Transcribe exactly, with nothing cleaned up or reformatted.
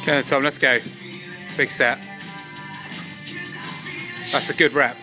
Okay, Tom, let's go. Big set. That's a good rep.